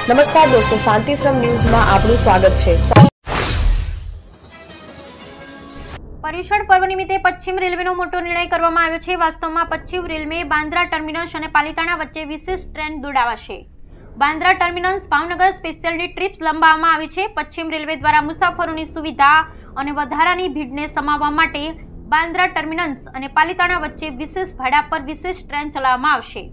નમસ્કાર દોસ્તો, શાંતિશ્રમ ન્યૂઝમાં આપનું સ્વાગત છે। પર્યુષણ પર્વ નિમિત્તે પશ્ચિમ રેલવેનો મોટો નિર્ણય કરવામાં આવ્યો છે। વાસ્તવમાં પશ્ચિમ રેલવે બાંદ્રા ટર્મિનસ અને પાલિતાણા વચ્ચે વિશેષ ટ્રેન દોડાવાશે। બાંદ્રા ટર્મિનસ ભાવનગર સ્પેશિયલની ટ્રીપ્સ લંબાવવામાં આવી છે। પશ્ચિમ રેલવે દ્વારા મુસાફરોની સુવિધા અને વધારાની ભીડને સમાવવા માટે બાંદ્રા ટર્મિનસ અને પાલિતાણા વચ્ચે વિશેષ ભાડા પર વિશેષ ટ્રેન ચલાવવામાં આવશે।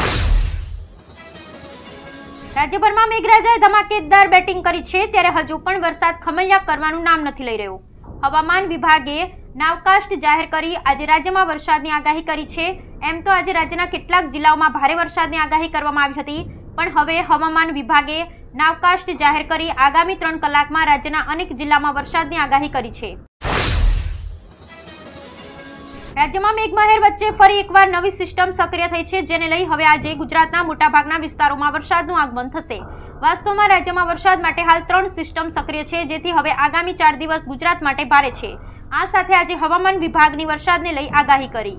રાજ્યભરમાં મેઘરાજાએ ધમાકેદાર બેટિંગ કરી છે, ત્યારે હજુ પણ વરસાદ ખમૈયા કરવાનું નામ નથી લઈ રહ્યો। હવામાન વિભાગે નાવકાસ્ટ જાહેર કરી આજે રાજ્યમાં વરસાદની આગાહી કરી છે। એમ તો આજે રાજ્યના કેટલાક જિલ્લાઓમાં ભારે વરસાદની આગાહી કરવામાં આવી હતી, પણ હવે હવામાન વિભાગે નાવકાસ્ટ જાહેર કરી આગામી 3 કલાકમાં રાજ્યના અનેક જિલ્લામાં વરસાદની આગાહી કરી છે। રાજ્યમાં મેઘમહેર વચ્ચે ફરી એકવાર નવી સિસ્ટમ સક્રિય થઈ છે, જેને લઈ હવે આજે ગુજરાતના મોટાભાગના વિસ્તારોમાં વરસાદનું આગમન થશે। વાસ્તવમાં રાજ્યમાં વરસાદ માટે હાલ 3 સિસ્ટમ સક્રિય છે, જેથી હવે આગામી 4 દિવસ ગુજરાત માટે ભારે છે। આ સાથે આજે હવામાન વિભાગની વરસાદને લઈ આગાહી કરી।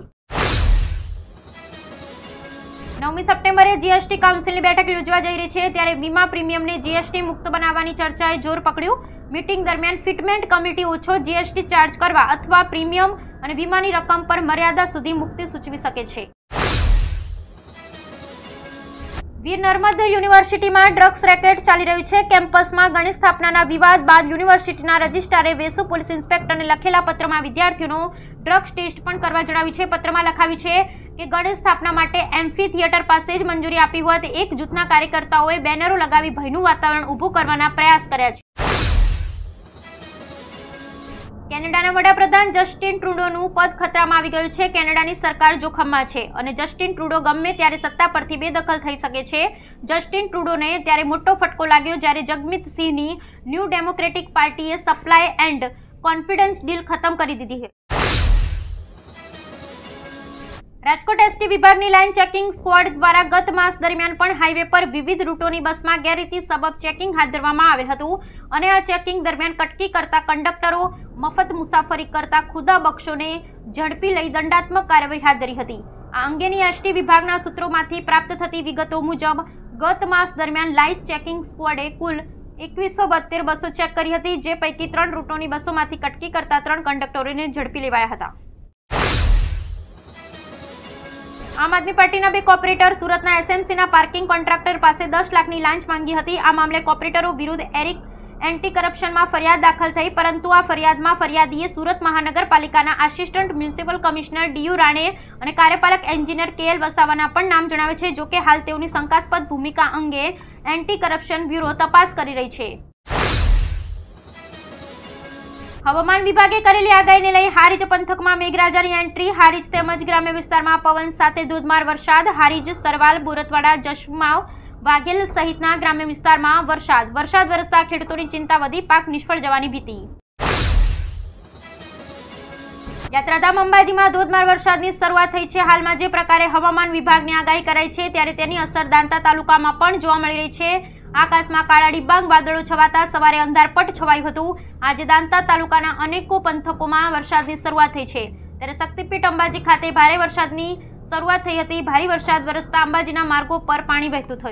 9મી સપ્ટેમ્બરે જીએસટી કાઉન્સિલની બેઠક યોજવા જઈ રહી છે, ત્યારે વીમા પ્રીમિયમને જીએસટી મુક્ત બનાવવાની ચર્ચાએ જોર પકડ્યું। મીટિંગ દરમિયાન ફિટમેન્ટ કમિટી ઓછો જીએસટી ચાર્જ કરવા અથવા પ્રીમિયમ અને વીમાની રકમ પર મર્યાદા સુધી મુક્તિ સૂચવી શકે છે। વીર નર્મદ યુનિવર્સિટીમાં ડ્રગ્સ રેકેટ ચાલી રહ્યું છે। કેમ્પસમાં ગણેશ સ્થાપનાના વિવાદ બાદ યુનિવર્સિટીના રજિસ્ટ્રારે વેસુ પોલીસ ઇન્સ્પેક્ટરને લખેલા પત્રમાં વિદ્યાર્થીઓનો ડ્રગ્સ ટેસ્ટ પણ કરવા જણાવ્યું છે। પત્રમાં લખાવ્યું છે કે ગણેશ સ્થાપના માટે એમ્ફી થિયેટર પાસે જ મંજૂરી આપી હોત એક જૂથના કાર્યકર્તાઓએ બેનરો લગાવી ભયનું વાતાવરણ ઊભું કરવાના પ્રયાસ કર્યા છે। કેનેડાના વડાપ્રધાન જસ્ટિન ટ્રુડોનું પદ ખતરામાં આવી ગયું છે। કેનેડાની સરકાર જોખમમાં છે અને જસ્ટિન ટ્રુડો ગમે ત્યારે સત્તા પરથી બેદખલ થઈ શકે છે। જસ્ટિન ટ્રુડોને ત્યારે મોટો ફટકો લાગ્યો જ્યારે જગમીત સિંહની ન્યૂ ડેમોક્રેટિક પાર્ટીએ સપ્લાય એન્ડ કોન્ફિડન્સ ડીલ ખતમ કરી દીધી છે। રાજકોટ એસટી વિભાગની લાઇન ચેકિંગ સ્ક્વોડ દ્વારા ગત માસ દરમિયાન પણ હાઈવે પર વિવિધ રૂટોની બસમાં ગેરરીતિ સબબ ચેકિંગ હાથ ધરવામાં આવેલ હતું અને આ ચેકિંગ દરમિયાન કટકી કરતા કંડક્ટરો, મફત મુસાફરી કરતા ખુદા બક્ષોને ઝડપી લઈ દંડાત્મક કાર્યવાહી હાથ ધરી હતી। આ અંગેની એસટી વિભાગના સૂત્રોમાંથી પ્રાપ્ત થતી વિગતો મુજબ ગત માસ દરમિયાન લાઇન ચેકિંગ સ્ક્વોડે કુલ 2172 બસો ચેક કરી હતી, જે પૈકી 3 રૂટોની બસોમાંથી કટકી કરતા 3 કંડક્ટરોને ઝડપી લેવાયા હતા। આમ આદમી પાર્ટીના 2 કોર્પોરેટર સુરતના એસએમસીના પાર્કિંગ કોન્ટ્રાક્ટર પાસે 10 લાખની લાંચ માંગી હતી। આ મામલે કોર્પોરેટરો વિરુદ્ધ એન્ટી કરપ્શનમાં ફરિયાદ દાખલ થઈ, પરંતુ આ ફરિયાદમાં ફરિયાદીએ સુરત મહાનગરપાલિકાના assistant municipal commissioner DU Rane અને કાર્યપાલક એન્જિનિયર કેએલ વસાવાના પણ નામ જણાવે છે। જોકે હાલ તેઓની શંકાસ્પદ ભૂમિકા અંગે એન્ટી કરપ્શન બ્યુરો તપાસ કરી રહી છે। હવામાન વિભાગે કરેલી આગાહીને લઈ હારીજ પંથકમાં મેઘરાજાની એન્ટ્રી। હારીજ તેમજ ગ્રામ્ય વિસ્તારમાં પવન સાથે ધોધમાર વરસાદ। હારીજ, સરવાલ, બોરતવાડા, જશમાવ, વાઘેલ સહિતના ગ્રામ્ય વિસ્તારમાં વરસાદ વરસતા ખેડૂતોની ચિંતા વધી, પાક નિષ્ફળ જવાની ભીતિ। યાત્રાધામ અંબાજીમાં ધોધમાર વરસાદની શરૂઆત થઈ છે। હાલમાં જે પ્રકારે હવામાન વિભાગની આગાહી કરાઈ છે, ત્યારે તેની અસર દાંતા તાલુકામાં પણ જોવા મળી રહી છે। આકાશમાં કાળા ડિબાંગ વાદળો છવાતા સવારે અંધારપટ છવાયું હતું। આજે દાંતા તાલુકાના અનેકો પંથકોમાં વરસાદની શરૂઆત થઈ છે, ત્યારે શક્તિપીઠ અંબાજી ખાતે ભારે વરસાદની શરૂઆત થઈ હતી। ભારે વરસાદ વરસતા અંબાજીના માર્ગો પર પાણી વહેતું થયું।